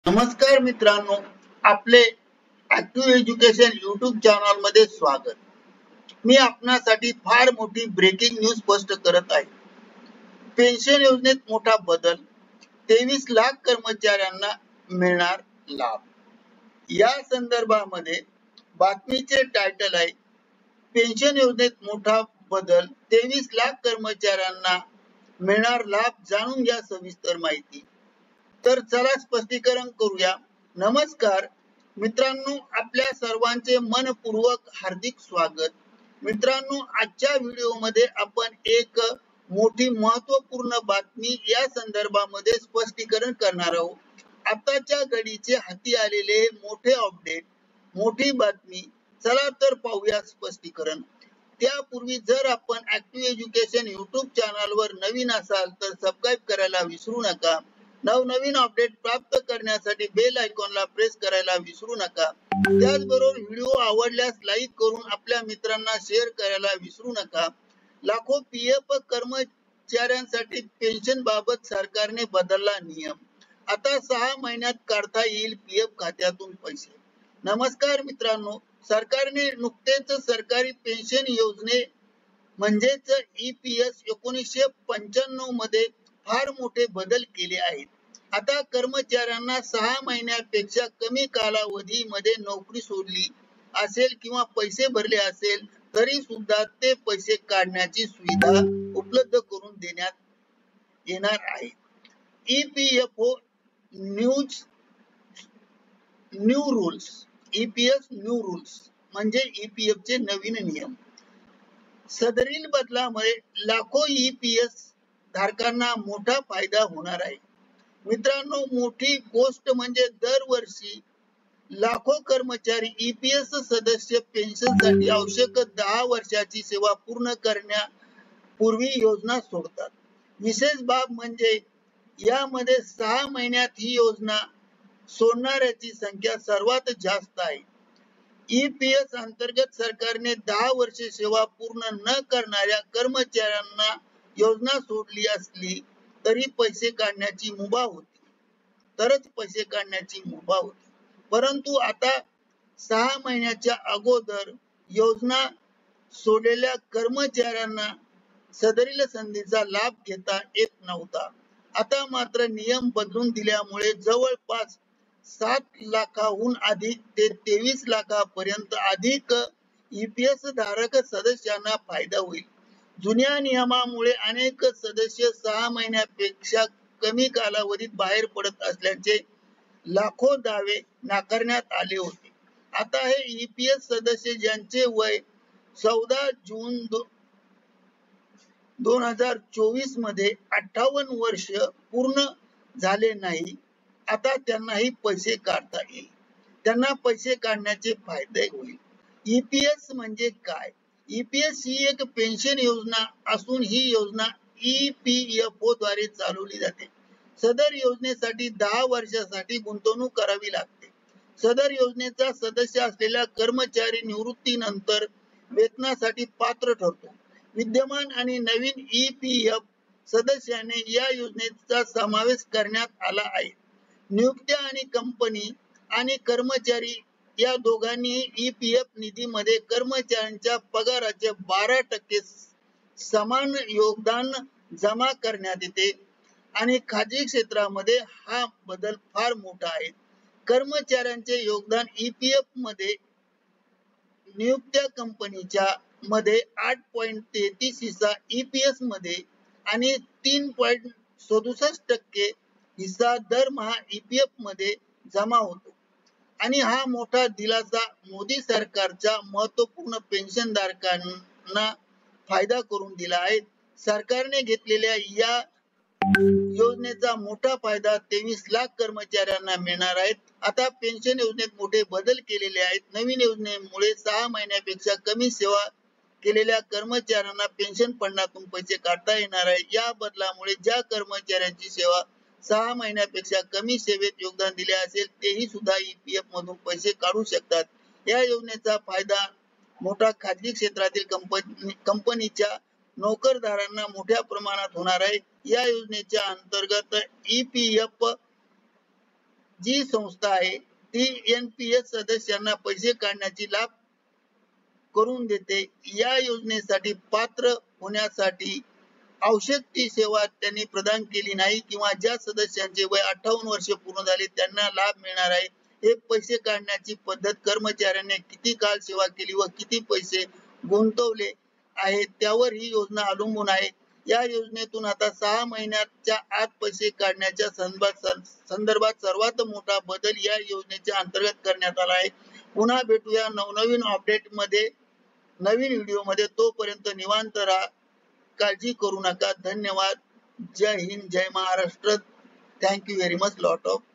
नमस्कार मित्रांनो, आपले ऍक्टिव्ह एज्युकेशन युट्यूब चॅनल मध्ये स्वागत. मी आपणासाठी फार मोठी ब्रेकिंग न्यूज स्पष्ट करत आहे. पेन्शन योजनेत मोठा बदल, 23 लाख कर्मचाऱ्यांना मिळणार लाभ. या संदर्भामध्ये बातमीचे टायटल आहे, पेन्शन योजनेत मोठा बदल, 23 लाख कर्मचाऱ्यांना मिळणार लाभ. जाणून घ्या सविस्तर माहिती. तर चला स्पष्टीकरण करूया. नमस्कार मित्रांनो, आपल्या सर्वांचे मनपूर्वक हार्दिक स्वागत. मित्रांनो, आजच्या व्हिडिओमध्ये आपण एक मोठी महत्वपूर्ण बातमी या संदर्भामध्ये स्पष्टीकरण करणार आहोत. आताच्या घडीचे हाती आलेले मोठे अपडेट, मोठी बातमी. चला तर पाहूया स्पष्टीकरण. त्यापूर्वी जर आपण ऍक्टिव्ह एज्युकेशन युट्यूब चॅनलवर नवीन असाल तर सबस्क्राईब करायला विसरू नका. नवनवीन अपडेट प्राप्त करण्यासाठी बेल आयकॉनला प्रेस करायला विसरू नका. त्याचबरोबर व्हिडिओ आवडल्यास लाईक करून आपल्या मित्रांना शेअर करायला विसरू नका. लाखो पीएफ कर्मचाऱ्यांसाठी पेन्शन बाबत सरकारने बदलला नियम. आता 6 महिन्यात काढता येईल पीएफ खात्यातून पैसे. नमस्कार मित्रांनो, सरकारने नुकतेच सरकारी पेन्शन योजने म्हणजेच ईपीएस 1995 मध्ये फार मोठे बदल केले आहेत. आता कर्मचाऱ्यांना 6 महिन्यापेक्षा कमी कालावधीमध्ये नोकरी सोडली असेल किंवा पैसे भरले असेल तरी सुद्धा ते पैसे काढण्याची सुविधा उपलब्ध करून देण्यात येणार आहे. EPFO new rules, EPS new rules म्हणजे ईपीएफ चे नवीन नियम. सदरील बदलामुळे लाखो ईपीएस धारकांना मोठा फायदा होणार आहे. मित्रांनो, मोठी गोष्ट म्हणजे दरवर्षी लाखो कर्मचारी ईपीएस सदस्य पेन्शनसाठी आवश्यक 10 वर्षाची सेवा पूर्ण करण्यापूर्वी योजना सोडतात. विशेष बाब म्हणजे यामध्ये 6 महिन्यात ही योजना सोडणाऱ्याची संख्या सर्वात जास्त आहे. ईपीएस अंतर्गत सरकारने 10 वर्षे सेवा पूर्ण न करणाऱ्या कर्मचाऱ्यांना योजना सोडली असली तरी पैसे काढण्याची मुभा होती, परंतु आता 6 महिन्याच्या अगोदर योजना सोडलेल्या कर्मचाऱ्यांना सदरील संधीचा लाभ घेता येत नव्हता. आता मात्र नियम बदलून दिल्यामुळे जवळपास 7 लाखाहून अधिक ते 23 लाखापर्यंत अधिक ईपीएस धारक सदस्यांना फायदा होईल. जुन्या नियमामुळे अनेक सदस्य 6 महिन्यापेक्षा कमी कालावधीत बाहेर पडत असल्याचे लाखो दावे नाकारण्यात आले होते. आता हे ईपीएस सदस्य ज्यांचे वय 14 जून 2024 मध्ये 58 वर्ष पूर्ण झाले नाही, आता त्यांनाही पैसे काढता येईल. त्यांना पैसे काढण्याचे फायदे होईल. ईपीएस म्हणजे काय? ईपीएस ही एक पेन्शन योजना असून ही योजना ईपीएफओ द्वारे चालवली जाते. सदर योजनेसाठी 10 वर्षासाठी गुंतवणूक करावी लागते. सदर योजनेचा सदस्य असलेला कर्मचारी निवृत्तीनंतर वेतनासाठी पात्र ठरतो. विद्यमान आणि नवीन ईपीएफ सदस्याने या योजनेचा समावेश करण्यात आला आहे. नियुक्त्या आणि कंपनी आणि कर्मचारी या दोघांनी ईपीएफ निधीमध्ये कर्मचाऱ्यांच्या पगाराचे 12% समान योगदान जमा करण्यात येते आणि खाजगी क्षेत्रामध्ये हा बदल फार मोठा आहे. कर्मचाऱ्यांचे योगदान ईपीएफ मध्ये नियुक्त्या कंपनीच्या मध्ये 8.33 हिस्सा ईपीएस मध्ये आणि 3.67% हिस्सा दरमहा ईपीएफ मध्ये जमा होतो आणि हा मोठा दिलासा मोदी सरकारच्या महत्वपूर्ण पेन्शन धारकांना फायदा करून दिला आहे. सरकारने घेतलेल्या या योजनेचा मोठा फायदा 23 लाख कर्मचाऱ्यांना मिळणार आहे. आता पेन्शन योजनेत मोठे बदल केलेले आहेत. नवीन योजनेमुळे 6 महिन्यापेक्षा कमी सेवा केलेल्या कर्मचाऱ्यांना पेन्शन फंडातून पैसे काढता येणार आहे. या बदलामुळे ज्या कर्मचाऱ्यांची सेवा 6 महिन्यापेक्षा कमी सेवेत योगदान दिले असेल तेही सुद्धा ईपीएफ मधून पैसे काढू शकतात. या योजनेचा फायदा मोठा खाजगी क्षेत्रातील कंपनीच्या नोकरदारांना मोठ्या प्रमाणात होणार आहे. या योजनेच्या अंतर्गत ईपीएफ जी संस्था आहे ती NPS सदस्यांना पैसे काढण्याची लाभ करून देते. या योजनेसाठी पात्र होण्यासाठी आवश्यक सेवा त्यांनी प्रदान केली नाही किंवा ज्या सदस्यांचे वय 58 वर्ष पूर्ण झाले त्यांना लाभ मिळणार आहे. हे पैसे काढण्याची पद्धत कर्मचाऱ्यांनी किती काळ सेवा केली व किती पैसे गुंतवले आहे त्यावर ही योजना अवलंबून आहे. या योजनेतून आता 6 महिन्याच्या आत पैसे काढण्याच्या संदर्भात सर्वात मोठा बदल या योजनेच्या अंतर्गत करण्यात आला आहे. पुन्हा भेटूया नवनवीन अपडेट मध्ये, नवीन व्हिडिओ मध्ये. तोपर्यंत निवांत राहा, काळजी करू नका. धन्यवाद. जय हिंद, जय Maharashtra. Thank you very much. Lot of